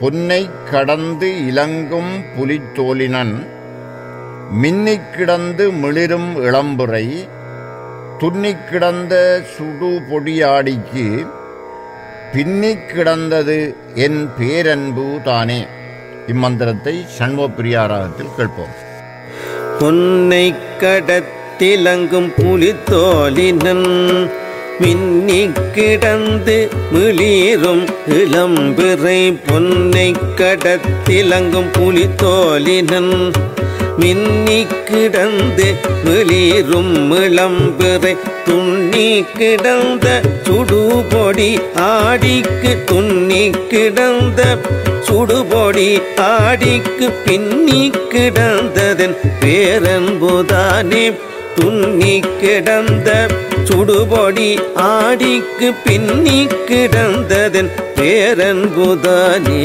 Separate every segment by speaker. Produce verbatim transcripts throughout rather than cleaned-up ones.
Speaker 1: பொன்னை கடந்து இலங்கும் புலித்தோலினன் மின்னிக் கிடந்து மிளிரும் இளம்புரை துன்னிக் கிடந்த சுடு பொடியாடிக்கு பின்னிக் கிடந்தது என் பேரன்பு தானே. இம்மந்திரத்தை சண்முகப்பிரியாராகத்தில் கேட்போம்.
Speaker 2: பொன்னை கடத்திலங்கும் புலித்தோலினன் மின்னிக் கிடந்து மிளிரும் இளம்பிறை பொன்னை கடத்திலங்கும் புலித்தோலினன் மின்னிக் கிடந்து மிளிரும் இளம்பிறை துண்ணி கிடந்த சுடுபொடி ஆடிக்கு துண்ணி கிடந்த சுடுபொடி ஆடிக்கு பின்னி கிடந்ததன் பேரன்புதானே. துண்ணி கிடந்த சுடுபொடி ஆடிக்கு பின்னி கிடந்ததன் பேரன்புதானே.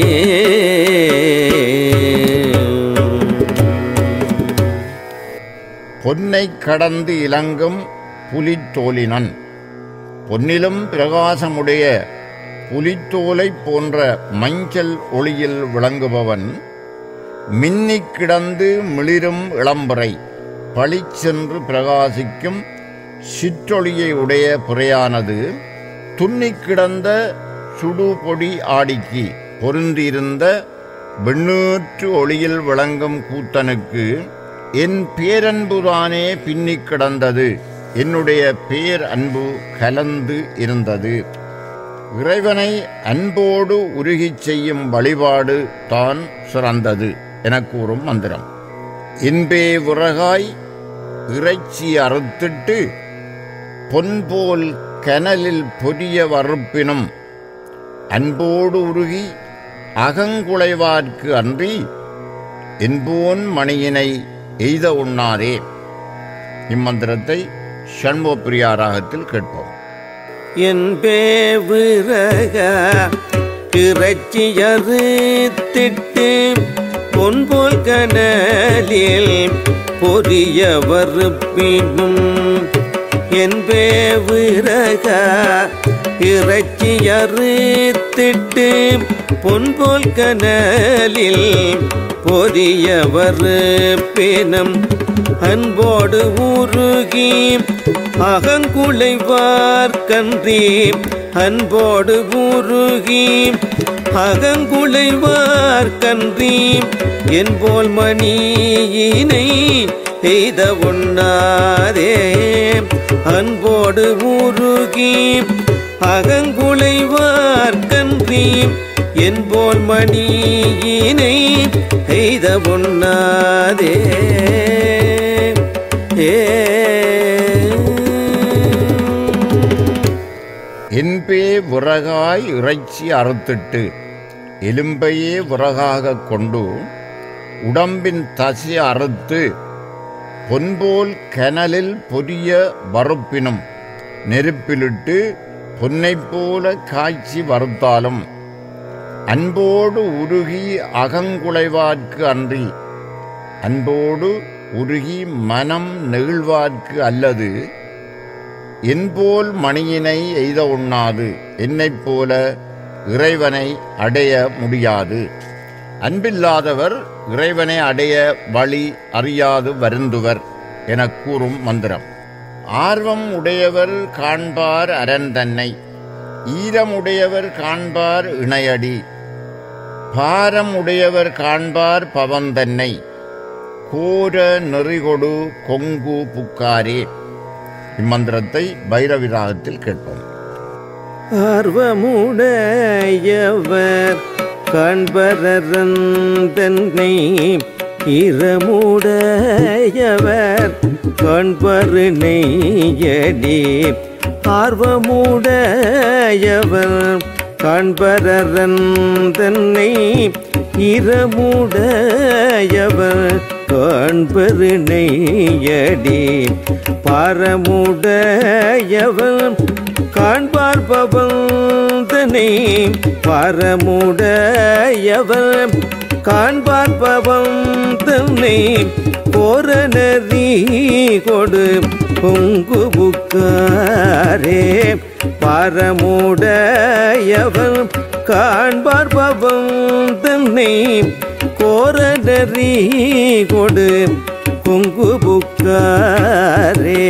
Speaker 1: பொன்னை கடந்து இலங்கும் புலித்தோலினன் பொன்னிலும் பிரகாசமுடைய புலித்தோலை போன்ற மஞ்சள் ஒளியில் விளங்குபவன் மின்னிக் கிடந்து மிளிரும் இளம்புரை பளிச்சென்று பிரகாசிக்கும் சிற்றொளியை உடைய புரையானது துன்னிக் கிடந்த சுடுபொடி ஆடிக்கு பொருந்தியிருந்த வெண்ணூற்று ஒளியில் விளங்கும் கூத்தனுக்கு என் பேரன்புதானே பின்னிக் கிடந்தது, என்னுடைய பேர் அன்பு கலந்து இருந்தது. இறைவனை அன்போடு உருகிச் செய்யும் வழிபாடு தான் சிறந்தது என கூறும் மந்திரம். இன்பே விறகாய் இறைச்சி அறுத்திட்டு பொன்போல் கனலில் பொரிய வறுப்பினும் அன்போடு உருகி அகங்குலைவார்க்கு அன்றி என்போன் மணியினை எய்த உண்ணாதே. இம்மந்திரத்தை சண்முகப்பிரியாராகத்தில் கேட்போம்.
Speaker 2: என்பே விறக இறைச்சி அறுத்திட்டு பொன்போல் கனலில் பொரிய வறுப்பினும் என்பே விறக இறைச்சி அறுத்திட்டு பொன்போல் கனலில் பொரிய வறுப்பினும் அன்போடு உருகி அகங்குலைவார்க்கன்றி அன்போடு உருகி அகங்குலைவார்க்கன்றி என்போல் மணியினை எய்த உண்ணாதே. அன்போடு உருகி அகங்குலைவார்க்கன்றி என்போல் மணியினை எய்த உண்ணாதே.
Speaker 1: என்பே விறகாய் இறைச்சி அறுத்திட்டு எலும்பையே விறகாக கொண்டு உடம்பின் தசி அறுத்து பொன்போல் கனலில் பொரிய வறுப்பினும் நெருப்பிலிட்டு பொன்னைப் போல காய்ச்சி வறுத்தாலும் அன்போடு உருகி அகங்குலைவார்க்கு அன்றி அன்போடு உருகி மனம் நெகிழ்வார்க்கு அல்லது என்போல் மணியினை எய்த உண்ணாது, என்னைப் போல இறைவனை அடைய முடியாது. அன்பில்லாதவர் இறைவனை அடைய வழி அறியாது வருந்துவர் என கூறும் மந்திரம். ஆர்வம் உடையவர் காண்பார் அரண் தன்னை, ஈரம் உடையவர் காண்பார் இணையடி, பாரம் உடையவர் காண்பார் பவந்தன்னை, கோர நெறிகொடு கொங்கு புக்காரே. இம்மந்திரத்தை பைரவிராகத்தில் கேட்போம்.
Speaker 2: ஆர்வமுடையவர் காண்பரன் தன்னை, ஈரமுடையவர் காண்பருணையடி, ஆர்வமுடையவர் காண்பரன் தன்னை, ஈரமுடையவர் காண்பருணையடி, பாரமுடையவர் காண்பார் பவந்தனை, பாரமுடையவர் காண்பார் பவந்தனை, கோரநெறி கொடு பொங்கு புக்காரே. பாரமுடையவர் காண்பார் பவம் தன்னை கோரநரி கொடு கொங்கு புக்காரே.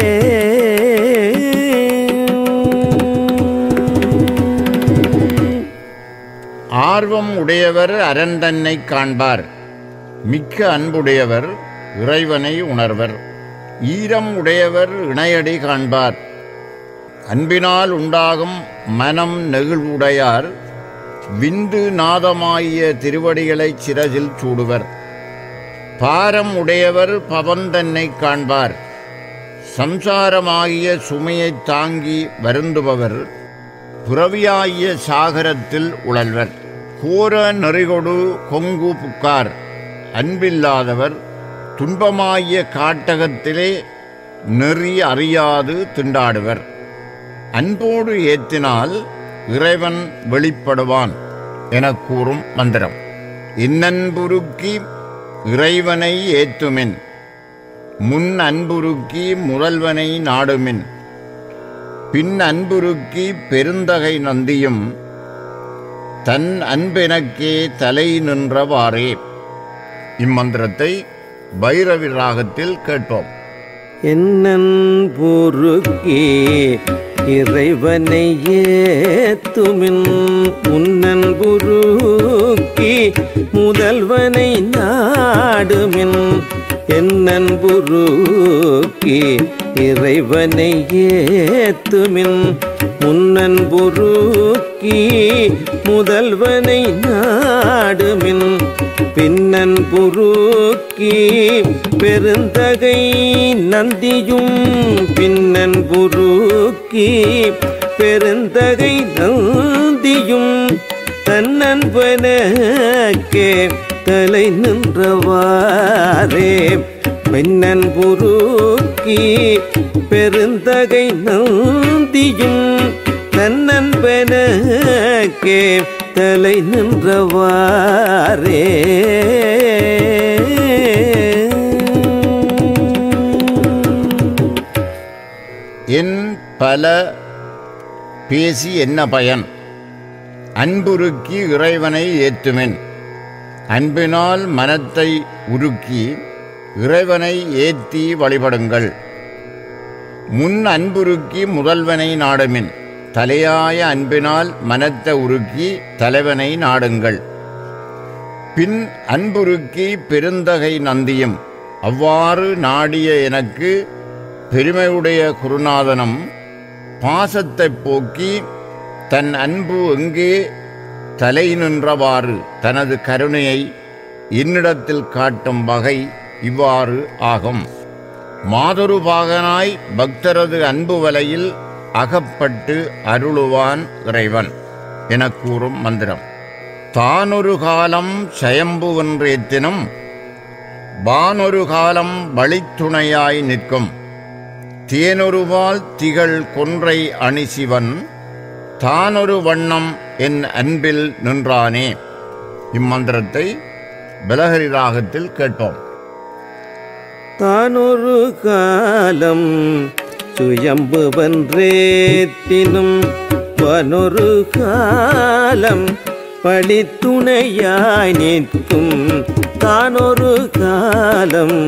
Speaker 1: ஆர்வம் உடையவர் அரண் தன்னை காண்பார், மிக்க அன்புடையவர் இறைவனை உணர்வர். ஈரம் உடையவர் இணையடி காண்பார், அன்பினால் உண்டாகும் மனம் நெகிழ்வுடையார் விந்து நாதமாகிய திருவடிகளைச் சிரசில் சூடுவர். பாரம் உடையவர் பவந்தன்னை காண்பார், சம்சாரமாகிய சுமையைத் தாங்கி வருந்துபவர் புறவியாகிய சாகரத்தில் உழல்வர். கோர நெறிகொடு கொங்கு புக்கார், அன்பில்லாதவர் துன்பமாகிய காட்டகத்திலே நெறி அறியாது திண்டாடுவர். அன்போடு ஏத்தினால் இறைவன் வெளிப்படுவான் எனக் கூறும் மந்திரம். இன்னன்புருக்கி இறைவனை ஏத்துமின், முன் அன்புருக்கி முதல்வனை நாடுமின், பின் அன்புருக்கி பெருந்தகை நந்தியும் தன் அன்பெனக்கே தலை நின்றவாறே. இம்மந்திரத்தை பைரவி ராகத்தில் கேட்போம்.
Speaker 2: என்னன்புருக்கி இறைவனை ஏத்துமின், முன்னன்புருக்கி முதல்வனை நாடுமின், என்னன்புருக்கி இறைவனை ஏத்துமின், முன்னன்புருக்கி முதல்வனை நாடுமின், பின்னன்புருக்கி பெருந்தகை நந்தியும், பின்னன்புருக்கி பெருந்தகை நந்தியும் தன்னன்பனக்கே தலை நின்றவாறே. பின்னன்புருக்கி பெருந்தகை நந்தியும் தன்னன்பனக்கே தலை நின்றவாறே.
Speaker 1: என் பல பேசி என்ன பயன்? அன்புருக்கி இறைவனை ஏத்துமென், அன்பினால் மனத்தை உருக்கி இறைவனை ஏத்தி வழிபடுங்கள். முன் அன்புருக்கி முதல்வனை நாடுமின், தலையாய அன்பினால் மனத்தை உருக்கி தலைவனை நாடுங்கள். பின் அன்புருக்கி பெருந்தகை நந்தியும், அவ்வாறு நாடிய எனக்கு பெருமையுடைய குருநாதனும் பாசத்தை போக்கி தன் அன்பு எங்கே தலை நின்றவாறு தனது கருணையை என்னிடத்தில் காட்டும் வகை இவ்வாறு ஆகும். மாதொரு பாகனாய் பக்தரது அன்பு வலையில் அகப்பட்டு அருளுவான் இறைவன் எனக் கூறும் மந்திரம். தானொரு காலம் சயம்புவென்றேத்தினும் வானொரு காலம் வழித்துணையாய் நிற்கும், தேனொருவால் திகழ் கொன்றை அணிசிவன் தானொரு வண்ணம் என் அன்பில் நின்றானே. இம்மந்திரத்தை பலஹரி ராகத்தில் கேட்போம்.
Speaker 2: தானொரு காலம் சுயம்புவென்றேத்தினும் வானொரு காலம் பழித்துணையாய் நிற்கும், தானொரு காலம்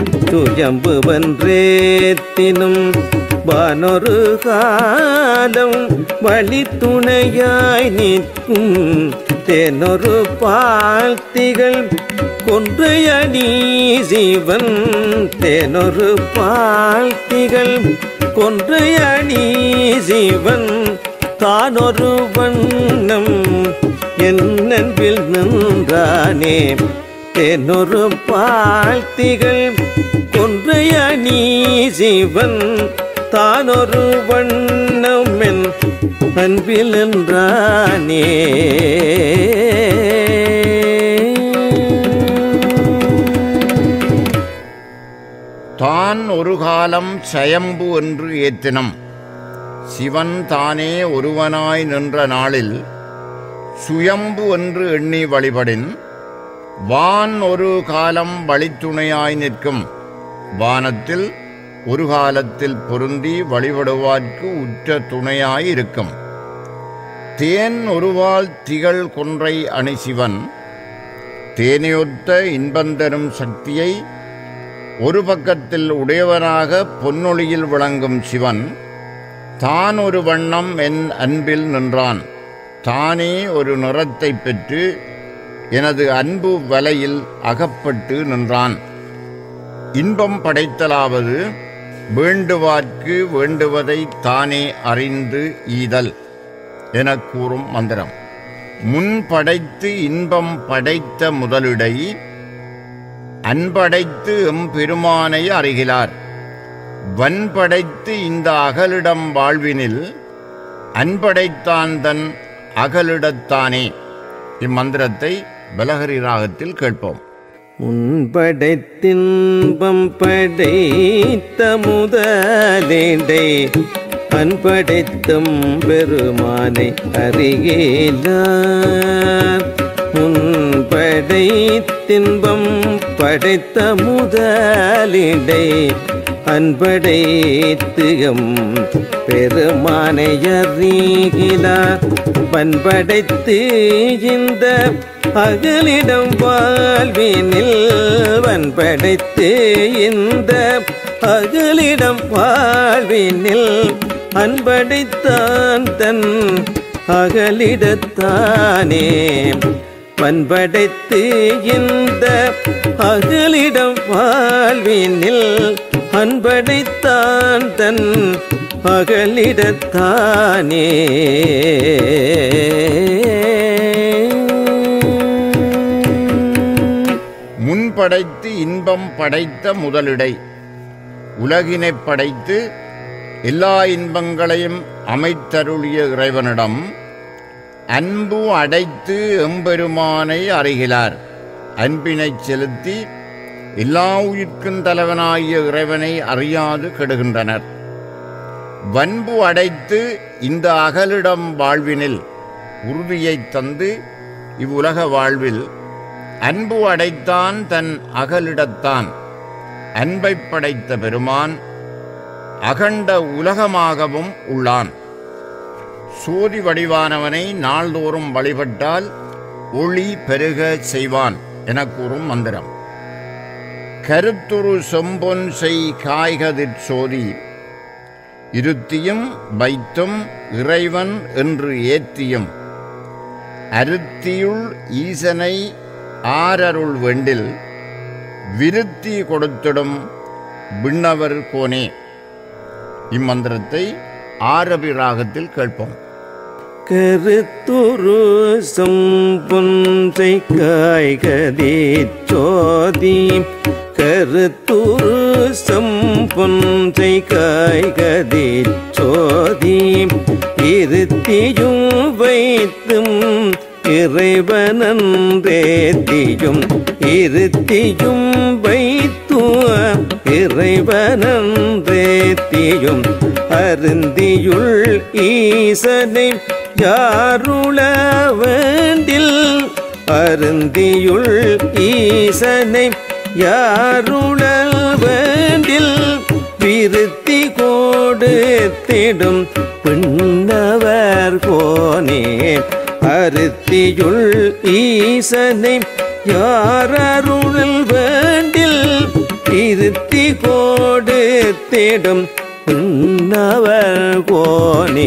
Speaker 2: சுயம்புவென்றேத்தினும் வானொரு காலம் வழித்துணையாய் நிற்கும், தேனொரு பாழ்த்திகள் கொன்றையணி சிவன், தேனொரு பாழ்த்திகள் கொன்றையணி சிவன் தானொரு வண்ணம் என் அன்பில் நின்றானே. தேனொரு பாழ்த்திகள் கொன்றையணி சிவன் தானொரு வண்ணம் என் அன்பில் நின்றானே.
Speaker 1: தான் ஒரு காலம் சயம்பு என்று ஏத்தினம், சிவன் தானே ஒருவனாய் நின்ற நாளில் சுயம்பு என்று எண்ணி வழிபடின், வான் ஒரு காலம் வழித்துணையாய் நிற்கும், வானத்தில் ஒரு காலத்தில் பொருந்தி வழிபடுவார்க்கு உற்ற துணையாயிருக்கும். தேன் ஒருவாள் திகழ் கொன்றை அணி சிவன் தேனையொத்த இன்பந்தரும் சக்தியை ஒரு பக்கத்தில் உடையவனாக பொன்னொழியில் விளங்கும் சிவன் தான் ஒரு வண்ணம் என் அன்பில் நின்றான். தானே ஒரு நிறத்தை பெற்று எனது அன்பு வலையில் அகப்பட்டு நின்றான். இன்பம் படைத்தலாவது வேண்டுவார்க்கு வேண்டுவதை தானே அறிந்து ஈதல் என கூறும் மந்திரம். முன் படைத்து இன்பம் படைத்த முதலிடை அன்படைத்து எம்பெருமானை அறிகிறார். வன்படைத்து இந்த அகலிடம் வாழ்வினில் அன்படைத்தான் தன் அகலிடத்தானே. இம்மந்திரத்தை பலஹரி ராகத்தில் கேட்போம்.
Speaker 2: முன்படைத்தின்பம் படைத்த முதலிடை அன்படைத்தும் பெருமானை அறிகிறார். முன்படைத்தின்பம் படைத்த முதலிடை அன்படைத்தும் பெருமானை அறிகிறார். பண்படைத்து இந்த அகலிடம் வாழ்வினில் வன்படைத்து இந்த அகலிடம் வாழ்வினில் அன்படைத்தான் தன் அகலிடத்தானே. பண்படைத்து இந்த அகலிடம் வாழ்வினில் அன்படைத்தான் தன் அகலிடத்தானே.
Speaker 1: முன்படைத்து இன்பம் படைத்த முதலிடை உலகினைப் படைத்து எல்லா இன்பங்களையும் அமைத்தருளிய இறைவனிடம் அன்பு அடைத்து எம்பெருமானை அறிகிறார். அன்பினைச் செலுத்தி எல்லா உயிர்க்கும் தலைவனாகிய இறைவனை அறியாது கெடுகின்றனர். வன்பு அடைத்து இந்த அகலிடம் வாழ்வினில் உறுதியைத் தந்து இவ்வுலக வாழ்வில் அன்பு அடைத்தான் தன் அகலிடத்தான். அன்பைப் படைத்த பெருமான் அகண்ட உலகமாகவும் உள்ளான். சோதி வடிவானவனை நாள்தோறும் வழிபட்டால் ஒளி பெருக செய்வான் என கூறும் மந்திரம். கருத்துரு செம்பொன் செய் காய்கதிர் சோதி இருத்தியும் வைத்தும் இறைவன் என்று ஏத்தியும் அருத்தியுள் ஈசனை ஆரருள் வெண்டில் விருத்தி கொடுத்திடும் விண்ணவர் கோனே. இம்மந்திரத்தை ஆரபி ராகத்தில் கேட்போம்.
Speaker 2: கருத்துரு செம்பொன்றை காய்கதிர் சோதி கருத்துரு செம்பொன்றை காய்கதிர் சோதி இருத்தியும் வைத்தும் இறைவனன்றேத்தியும் இருத்தியும் வைத்துவ இறைவனன்றேத்தியும் அருந்தியுள் ஈசனை யாருள வேண்டில் அருந்தியுள் ஈசனை யாருள வேண்டில் விருத்தி கொடுத்திடும் பின்னவர் கோனே. அருத்தியுள் ஈசனை யாரருள் வேண்டில் இருத்தி கொடுத்திடும் பின்னவர் கோனே.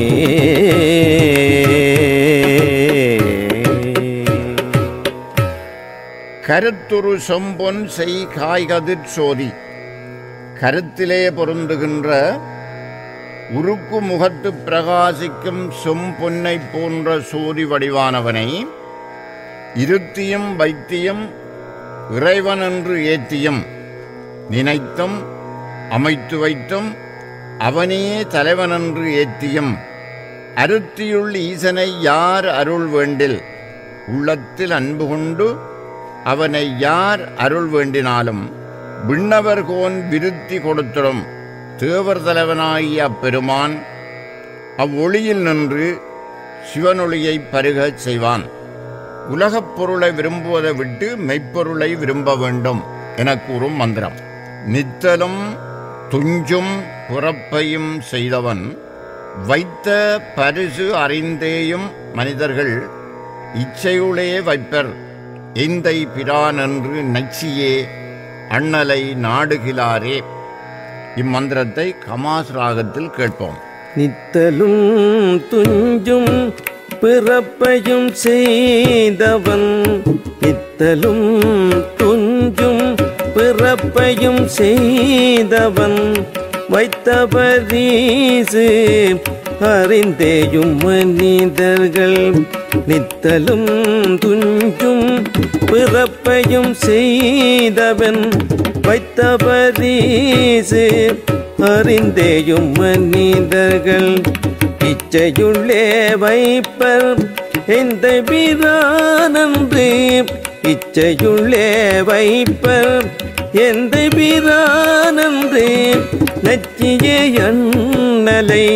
Speaker 1: கருத்துரு செம்பொன் செய் காய்கதிர் சோதி கருத்திலே பொருந்துகின்ற உருக்கு முகத்து பிரகாசிக்கும் செம்பொன்னை போன்ற சோதி வடிவானவனை இருத்தியும் வைத்தியும் இறைவன் என்று ஏத்தியும் நினைத்தும் அமைத்து வைத்தும் அவனே தலைவனென்று ஏத்தியும் அருத்தியுள் ஈசனை யார் அருள் வேண்டில் உள்ளத்தில் அன்பு கொண்டு அவனை யார் அருள் வேண்டினாலும் விண்ணவர் கோன் விருத்தி கொடுத்திடும் தேவர் தலைவனாகிய அப்பெருமான் அவ்வொளியில் நின்று சிவனொளியை பருகச் செய்வான். உலகப் பொருளை விரும்புவதை விட்டு மெய்ப்பொருளை விரும்ப வேண்டும் என கூறும் மந்திரம். நித்தலும் துஞ்சும் புறப்பையும் செய்தவன் வைத்த பரிசு அறிந்தேயும் மனிதர்கள் இச்சையுளே வைப்பர் எந்தை பிரான் என்று நச்சியே அண்ணலை நாடுகிலாரே. இம்மந்திரத்தை கமாஸ் ராகத்தில் கேட்போம்.
Speaker 2: நித்தலும் துஞ்சும் பிறப்பையும் செய்தவன், நித்தலும் துஞ்சும் பிறப்பையும் செய்தவன், வைத்த பரிசு அறிந்தேயும் மனிதர்கள், நித்தலும் துஞ்சும் பிறப்பையும் செய்தவன், வைத்த பரிசு அறிந்தேயும் மனிதர்கள், இச்சையுள்ளே வைப்பர் எந்த பிரானன்று, இச்சையுள்ளே வைப்பர் எந்த பிரானன்று, நச்சியே அண்ணலை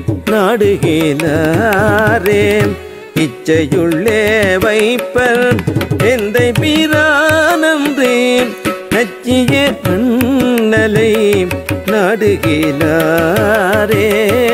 Speaker 2: நாடுகிலாரே. இச்சையுள்ளே வைப்பர் எந்த பிரானன்று, நச்சியே அண்ணலை நாடுகிலாரே.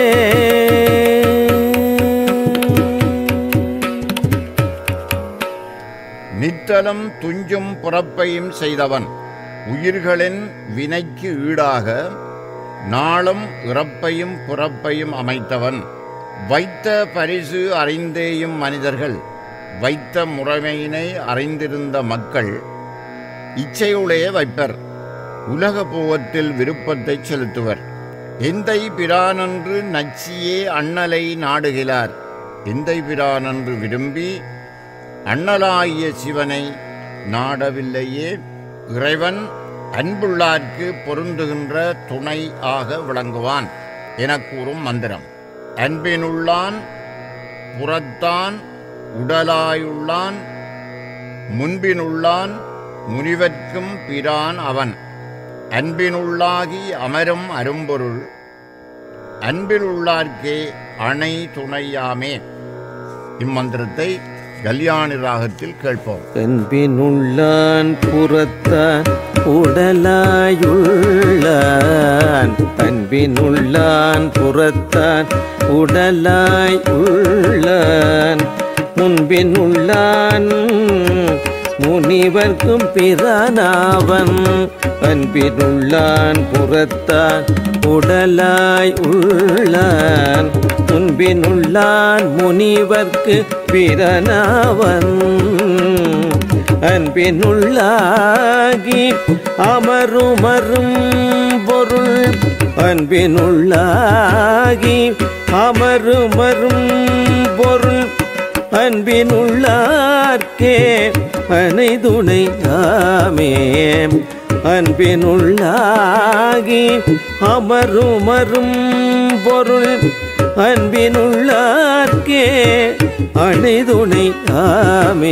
Speaker 1: நித்தலும் துஞ்சும் புறப்பையும் செய்தவன், உயிர்களின் வினைக்கு ஈடாக நாளும் இறப்பையும் புறப்பையும் அமைத்தவன், வைத்த பரிசு அறிந்தேயும் மனிதர்கள், வைத்த முறைமையினை அறிந்திருந்த மக்கள் இச்சையுளே வைப்பர், உலக போகத்தில் விருப்பத்தை செலுத்துவர். எந்தை பிரானென்று நச்சியே அண்ணலை நாடுகிறார். எந்தை பிரானென்று விரும்பி அண்ணலாகிய சிவனை நாடவில்லையே. இறைவன் அன்புள்ளார்க்கு பொருந்துகின்ற துணை ஆக விளங்குவான் என கூறும் மந்திரம். அன்பினுள்ளான் புறத்தான் உடலாயுள்ளான், முன்பினுள்ளான் முனிவர்க்கும் பிரான் அவன், அன்பினுள்ளாகி அமரும் அரும்பொருள், அன்பிலுள்ளார்க்கே அணை துணையாமே. இம்மந்திரத்தை கல்யாணி ராகத்தில் கேட்போம்.
Speaker 2: அன்பினுள்ளான் புறத்தான் உடலாயுள்ளான், அன்பினுள்ளான் புறத்தான் உடலாய் உள்ளான், முன்பினுள்ளான் முனிவர்க்கும் பிரானாவன், அன்பினுள்ளான் புறத்தான் உடலாய் உள்ளான், முன்பினுள்ளான் முனிவர்க்கு பிரானாவன், அன்பினுள்ளாகி அமருமரும் பொருள், அன்பினுள்ளாகி அமருமரும் பொருள், அன்பினுள்ளார்க்கே அணைதுணை ஆமே. அன்பினுள்ளாகி அமருமரும் பொருள், அன்பினுள்ளார்க்கே அணைதுணை ஆமே.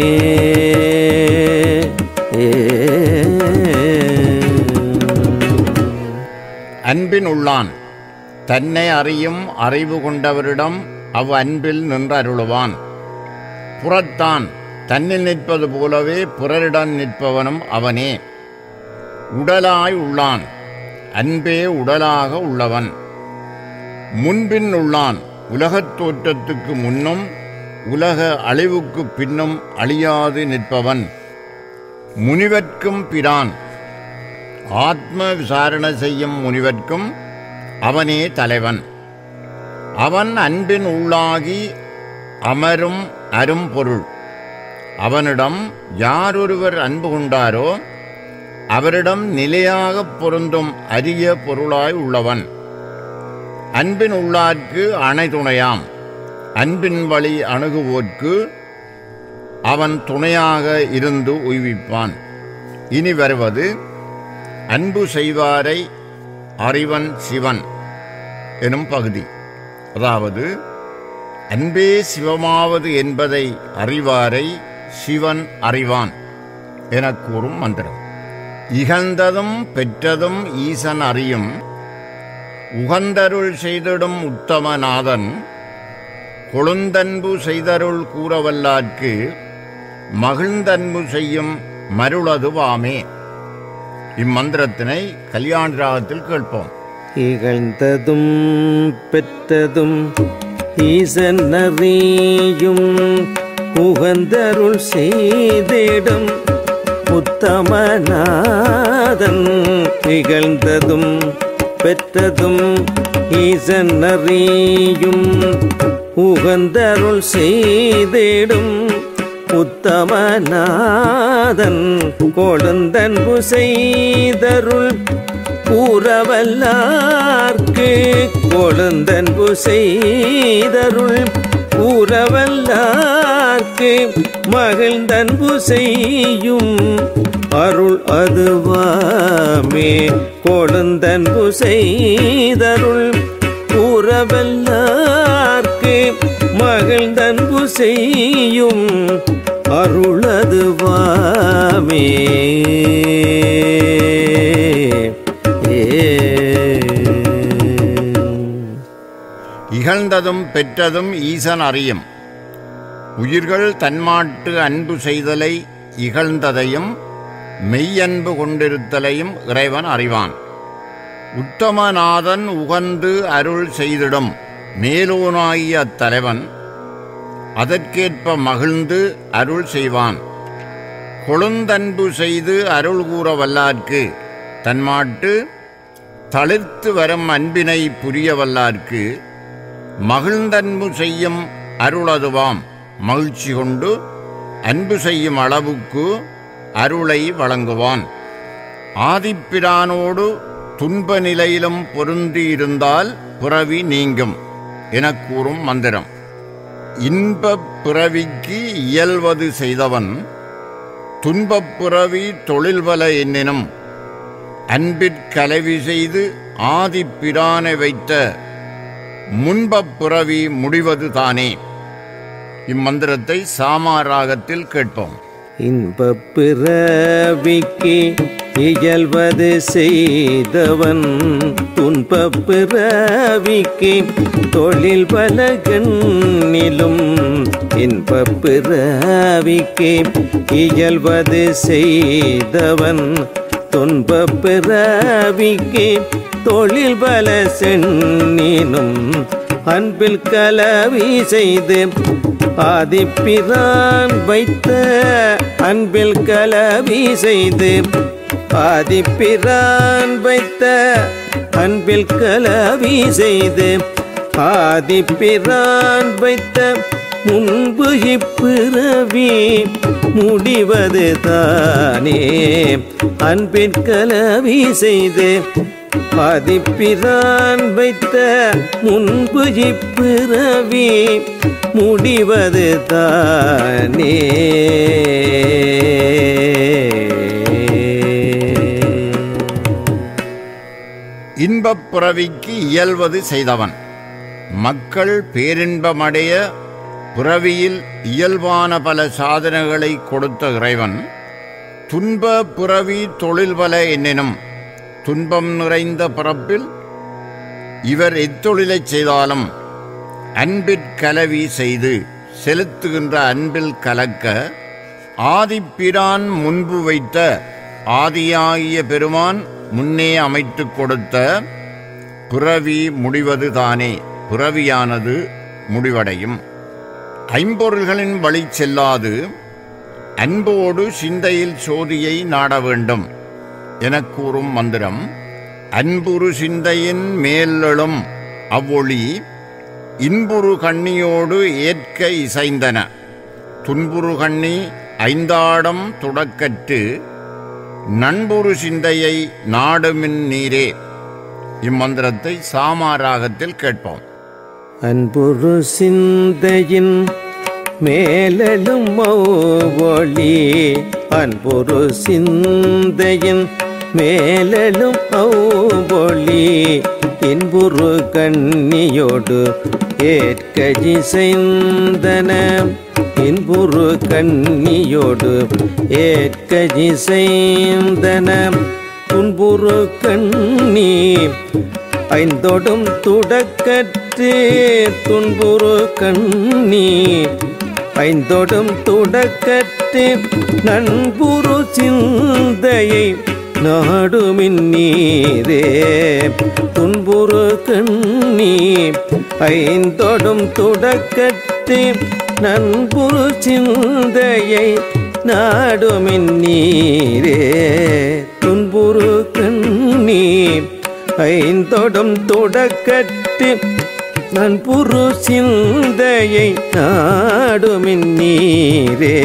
Speaker 1: அன்பினுள்ளான் தன்னை அறியும் அறிவு கொண்டவரிடம் அவ் அன்பில் நின்று அருளுவான். புறத்தான் தன்னில் நிற்பது போலவே புறரிடம் நிற்பவனும் அவனே. உடலாய் உள்ளான் அன்பே உடலாக உள்ளவன். முன்பின் உள்ளான் உலகத் தோற்றத்துக்கு முன்னும் உலக அழிவுக்கு பின்னும் அழியாது நிற்பவன். முனிவர்க்கும் பிரான் ஆத்ம விசாரணை செய்யும் முனிவர்க்கும் அவனே தலைவன். அவன் அன்பின் உள்ளாகி அமரும் அரும்பொருள். அவனிடம் யாரொருவர் அன்பு கொண்டாரோ அவரிடம் நிலையாகப் பொருந்தும் அரிய பொருளாய் உள்ளவன். அன்பின் உள்ளார்க்கு அணை துணையாம். அன்பின் வழி அணுகுவோர்க்கு அவன் துணையாக இருந்து உய்விப்பான். இனி வருவது அன்பு செய்வாரை அறிவன் சிவன் எனும் பகுதி. அதாவது அன்பே சிவமாவது என்பதை அறிவாரை சிவன் அறிவான் என கூறும் மந்திரம். இகழ்ந்ததும் பெற்றதும் ஈசன் அறியும். உகந்தருள் செய்திடும் உத்தமநாதன் கொழுந்தன்பு செய்தருள் கூறவல்லார்க்கு மகிழ்ந்தன்பு செய்யும் மருளதுவாமே. இம்மந்திரத்தினை கல்யாண ராகத்தில் கேட்போம்.
Speaker 2: இகழ்ந்ததும் பெற்றதும் ஈசன் அறியும் உகந்தருள் செய்திடும் உத்தமநாதன். இகழ்ந்ததும் பெற்றதும் ஈசன் அறியும் உகந்தருள் செய்திடும் உத்தமநாதன். கொழுந்தன்பு செய்தருள் கூறவல்லார்க்கு கொழுந்தன்பு செய்தருள் கூறவல்லார்க்கு மகிழ்ந்தன்பு செய்யும் அருள் அதுவாமே. கொழுந்தன்பு செய்தருள் கூறவல்லார்க்கு மகிழ்ந்தன்பு செய்யும் அருள் அதுவாமே.
Speaker 1: இகழ்ந்ததும் பெற்றதும் ஈசன் அறியும். உயிர்கள் தன்மாட்டு அன்பு செய்தலை இகழ்ந்ததையும் மெய்யன்பு கொண்டிருத்தலையும் இறைவன் அறிவான். உத்தமநாதன் உகந்து அருள் செய்திடும் மேலோனாகிய அத்தலைவன் அதற்கேற்ப மகிழ்ந்து அருள் செய்வான். கொழுந்தன்பு செய்து அருள் கூற வல்லார்க்கு தன்மாட்டு தளிர்த்து வரும் அன்பினை புரிய வல்லார்க்கு மகிழ்ந்தன்பு செய்யும் அருளதுவாம். மகிழ்ச்சி கொண்டு அன்பு செய்யும் அளவுக்கு அருளை வழங்குவான். ஆதிப்பிரானோடு துன்ப நிலையிலும் பொருந்தியிருந்தால் பிறவி நீங்கும் எனக் கூறும் மந்திரம். இன்பப் பிறவிக்கு இயல்வது செய்தவன் துன்பப் பிறவி தொழில்வல என்னினும் அன்பிற்கலவி செய்து ஆதிப்பிரானை வைத்த முன்பப் பிறவி முடிவது தானே. இம்மந்திரத்தை சாமாராகத்தில் கேட்போம்.
Speaker 2: இன்பப் பிறவிக்கு இயல்வது செய்தவன் துன்பப் பிறவிக்கு தொழில் பலகண்ணிலும். இன்பப் பிறவிக்கு இயல்வது செய்தவன் துன்பப் பிறவிக்கு தொழில் பல சென்னினும் அன்பில் கலவி செய்து ஆதிப்பிரான் வைத்த அன்பில் கலவி செய்து ஆதிப்பிரான் வைத்த அன்பில் கலவி செய்து ஆதிப்பிரான் வைத்த முன்பு இப்பிறவி முடிவது தானே. அன்பில் கலவி செய்து ஆதிப்பிரான் வைத்த முன்பு இப்பிறவி முடிவது தானே.
Speaker 1: இன்பப் பிறவிக்கு இயல்வது செய்தவன் மக்கள் பேரின்பமடைய பிறவியில் இயல்பான பல சாதனைகளை கொடுத்த இறைவன் துன்ப பிறவி தொழில்வல என்னினும் துன்பம் நிறைந்த பிறப்பில் இவர் எத்தொழிலைச் செய்தாலும் அன்பிற்கலவி செய்து செலுத்துகின்ற அன்பில் கலக்க ஆதிப்பிரான் முன்பு வைத்த ஆதியாகிய பெருமான் முன்னே அமைத்து கொடுத்த பிறவி முடிவது தானே. பிறவியானது முடிவடையும். ஐம்பொருள்களின் வழி செல்லாது அன்போடு சிந்தையில் சோதியை நாட வேண்டும் எனக் கூறும் மந்திரம். அன்புறு சிந்தையின் மேலெழும் அவ்வொளி இன்புறு கண்ணியோடு ஏற்க இசைந்தன. துன்புறு கண்ணி ஐந்தாடம் துடக்கற்று நண்புறு சிந்தையை நாடுமின் நீரே. இம்மந்திரத்தை சாமாராகத்தில் கேட்போம்.
Speaker 2: அன்புறு சிந்தையின் மேலெழும் ஒளி அன்புறு சிந்தையின் மேலெழும் ஒளி இன்புறு கண்ணியோடு ஏற்க இசைந்தன. இன்புறு கண்ணியோடு ஏற்க இசைந்தன. துன்புறு கண்ணி ஐந்தோடும் துடக்கற்று துன்புறு கண்ணி ஐந்தோடும் துடக்கற்று நண்புறு சிந்தையை நாடுமின் நீரே துன்புறு கண்ணி ஐந்தொடும் துடக்கத்து நண்புறு சிந்தையை நாடுமின் நீரே துன்புறு கண்ணி ஐந்தொடும் துடக்கத்து நண்புறு சிந்தையை நாடுமின் நீரே.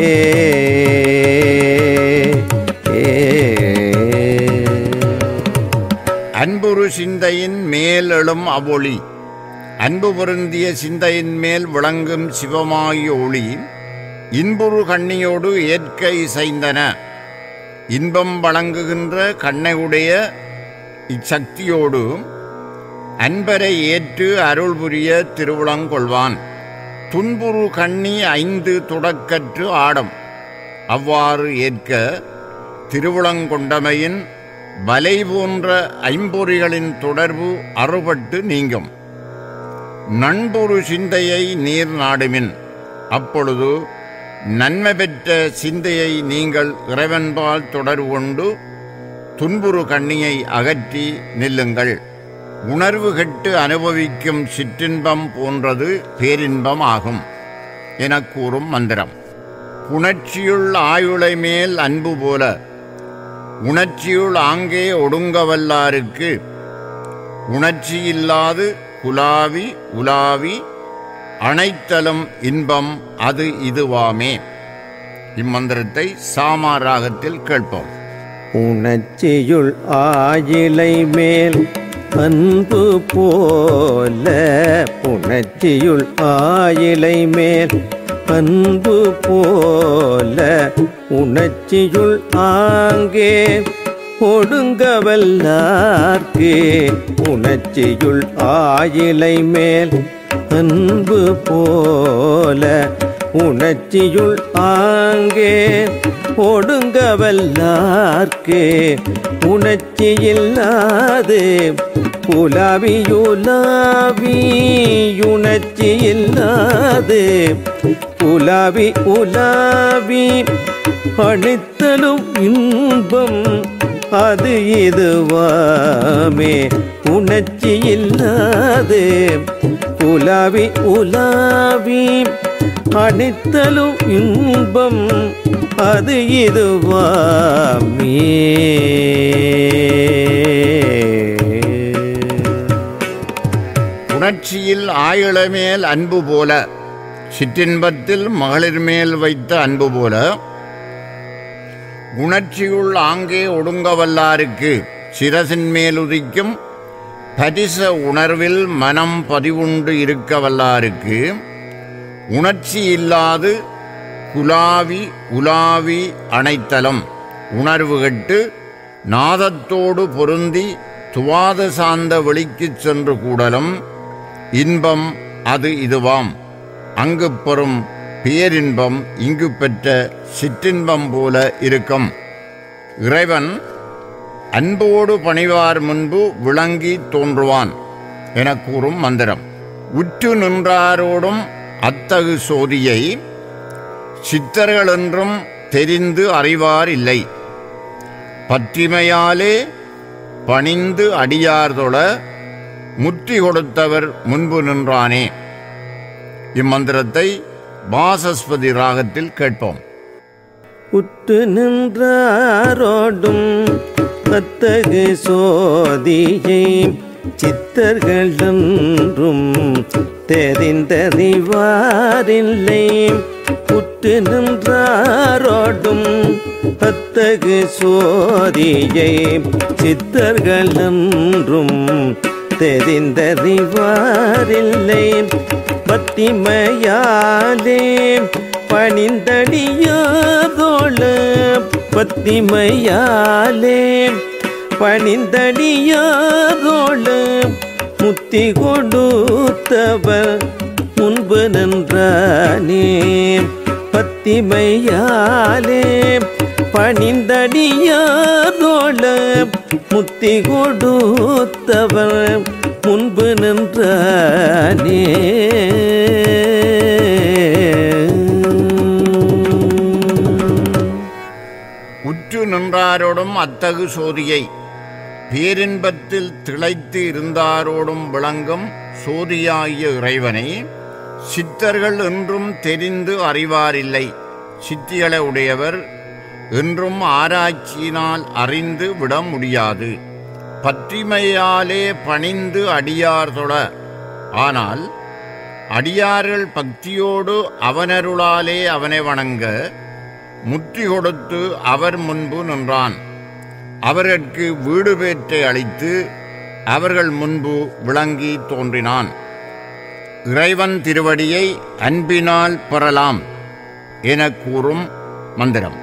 Speaker 1: அன்புறு சிந்தையின் மேலெழும் அவ்வொளி அன்பு பொருந்திய சிந்தையின் மேல் விளங்கும் சிவமாகிய ஒளி இன்புறு கண்ணியோடு ஏற்க இசைந்தன. இன்பம் வழங்குகின்ற கண்ணையுடைய இச்சக்தியோடு அன்பரை ஏற்று அருள் புரிய திருவுளங்கொள்வான். துன்புறு கண்ணி ஐந்து துடக்கற்று ஆடம் அவ்வாறு ஏற்க திருவுளங்கொண்டமையின் வலை போன்ற ஐம்பொறிகளின் தொடர்பு அறுபட்டு நீங்கும். நண்புறு சிந்தையை நீர் நாடுமின் அப்பொழுது நன்மை பெற்ற சிந்தையை நீங்கள் இறைவன்பால் தொடர்பு கொண்டு துன்புறு கண்ணியை அகற்றி நில்லுங்கள். உணர்வு கெட்டு அனுபவிக்கும் சிற்றின்பம் போன்றது பேரின்பம் ஆகும் எனக் கூறும் மந்திரம். புணர்ச்சியுள் ஆயுளை மேல் அன்பு போல உணர்ச்சியுள் ஆங்கே ஒடுங்கவல்லாருக்கு உணர்ச்சியில்லாது குலாவி உலாவி அனைத்தலும் இன்பம் அது இதுவாமே. இம்மந்திரத்தை சாமா ராகத்தில் கேட்போம்.
Speaker 2: உணர்ச்சியுள் ஆயிலை மேல் அன்பு போல உணர்ச்சியுள் ஆயிலை மேல் அன்பு போல உணர்ச்சியுள் ஆங்கே ஒடுங்கவல்லார்க்கு உணர்ச்சியுள் ஆயிலை மேல் அன்பு போல உணர்ச்சியுள் ஆங்கே ஒடுங்கவல்லார்க்கு உணர்ச்சியில்லாது உலாவியுலாவி உணர்ச்சியில்லாது உலாவி உலாவி அழித்தலும் இன்பம் அது இதுவாமே. உணர்ச்சியில்லாது உலாவி உலாவி அழித்தலும் இன்பம் அது இதுவாமே.
Speaker 1: உணர்ச்சியில் ஆயுளமேல் அன்பு போல சிற்றின்பத்தில் மகளிர் மேல் வைத்த அன்பு போல உணர்ச்சியுள் ஆங்கே ஒடுங்கவல்லாருக்கு சிரசின் மேல் உதிக்கும் பரிச உணர்வில் மனம் பதிவுண்டு இருக்க வல்லாருக்கு உணர்ச்சி இல்லாது குலாவி உலாவி அனைத்தலம் உணர்வு கெட்டு நாதத்தோடு பொருந்தி துவாத சார்ந்த வெளிக்குச் சென்று கூடலும் இன்பம் அது இதுவாம். அங்கு பெறும் பேரின்பம் இங்கு பெற்ற சிற்றின்பம் போல இருக்கும். இறைவன் அன்போடு பணிவார் முன்பு விளங்கி தோன்றுவான் என கூறும் மந்திரம். உற்று நின்றாரோடும் அத்தகு சோதியை சித்தர்கள் என்றும் தெரிந்து அறிவார் இல்லை. பற்றிமையாலே பணிந்து அடியார்தொழ முற்றி கொடுத்தவர் முன்பு நின்றானே. இம்மந்திரத்தை பாசஸ்பதி ராகத்தில் கேட்போம்.
Speaker 2: உற்று நின்றாரோடும் அத்தகு சோதியை சித்தர்கள் என்றும் தெரிந்தறிவாரில்லை. உற்று நின்றாரோடும் அத்தகு சோதியை சித்தர்கள் என்றும் தெரிந்தறிவாரில்லை. பத்திமையாலே பணிந்தடியாதோள பத்திமையாலே பணிந்தடியாதோள முத்தி கொடுத்தவர் முன்பு நின்றானே. பத்திமையாலே பணிந்தடியாதோள முத்தி கொடுத்தவர் முன்பு நின்றானே.
Speaker 1: உற்று உற்று நின்றாரோடும் அத்தகு சோதியை பேரின்பத்தில் திளைத்து இருந்தாரோடும் விளங்கும் சோதியாகிய இறைவனை சித்தர்கள் என்றும் தெரிந்து அறிவாரில்லை. சித்திகளை உடையவர் என்றும் ஆராய்ச்சியினால் அறிந்து விட முடியாது. பற்றிமையாலே பணிந்து அடியார் தொழ, ஆனால் அடியார்கள் பக்தியோடு அவனருளாலே அவனை வணங்க முற்றி கொடுத்து அவர் முன்பு நின்றான். அவர்களுக்கு வீடு பேற்றை அளித்து அவர்கள் முன்பு விளங்கி தோன்றினான். இறைவன் திருவடியை அன்பினால் பெறலாம் என கூறும் மந்திரம்.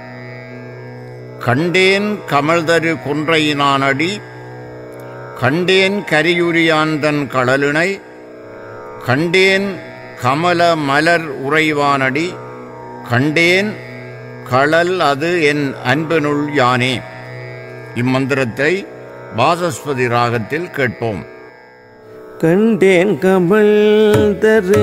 Speaker 1: கண்டேன் கமழ்தரு கொன்றையினானடி, கண்டேன் கரியுரியாந்தன் கடலினை, கண்டேன் கமல மலர் உறைவானடி, கண்டேன் களல் அது என் அன்பினுள் யானே. இம்மந்திரத்தை வாசஸ்பதி ராகத்தில் கேட்போம்.
Speaker 2: கண்டேன் கமல் தரு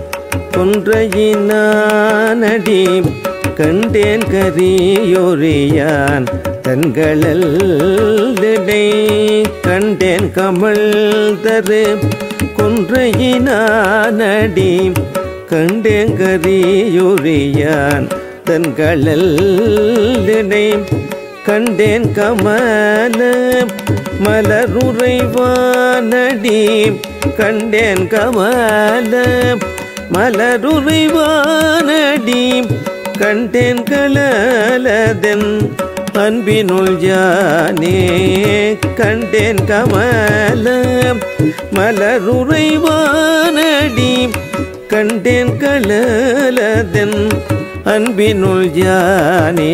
Speaker 2: கொன்றையினானடி, கண்டேன் கரியோரியான் தன்களல், கண்டேன் கமல் தரு கொன்றையினானடி, கண்டேன் கரியோரியான் தன்களல், கண்டேன் கமல மலருறைவானடி, கண்டேன் கமல மலருறைவானடி, கண்டேன் களலதென் அன்பினுள் யானே. கண்டேன் கமல மலருறைவானடி, கண்டேன் களலதென் அன்பினுள் யானே.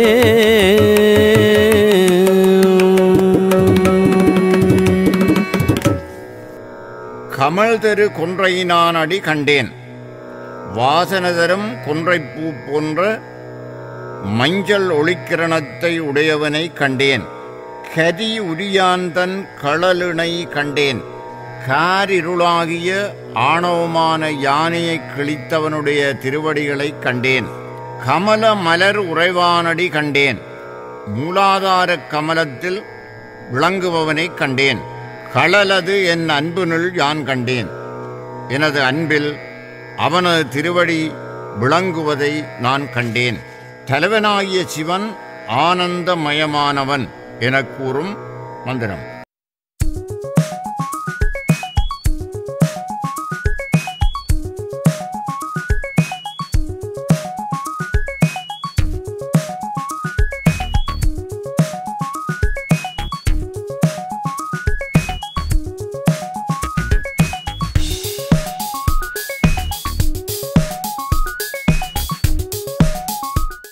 Speaker 1: கமல் தரு கொன்றையினானடி கண்டேன், வாசனதரும் கொன்றைப்பூ போன்ற மஞ்சள் ஒளிக்கிரணத்தை உடையவனை கண்டேன். கரி உரியாந்தன் களலினை கண்டேன். காரிருளாகிய ஆணவமான யானையை கிழித்தவனுடைய திருவடிகளை கண்டேன். கமல மலர் உறைவானடி கண்டேன். மூலாதார கமலத்தில் விளங்குபவனை கண்டேன். களலது என் அன்பினுள் யான் கண்டேன். எனது அன்பில் அவனது திருவடி விளங்குவதை நான் கண்டேன். தலைவனாகிய சிவன் ஆனந்தமயமானவன் என கூறும் மந்திரம்.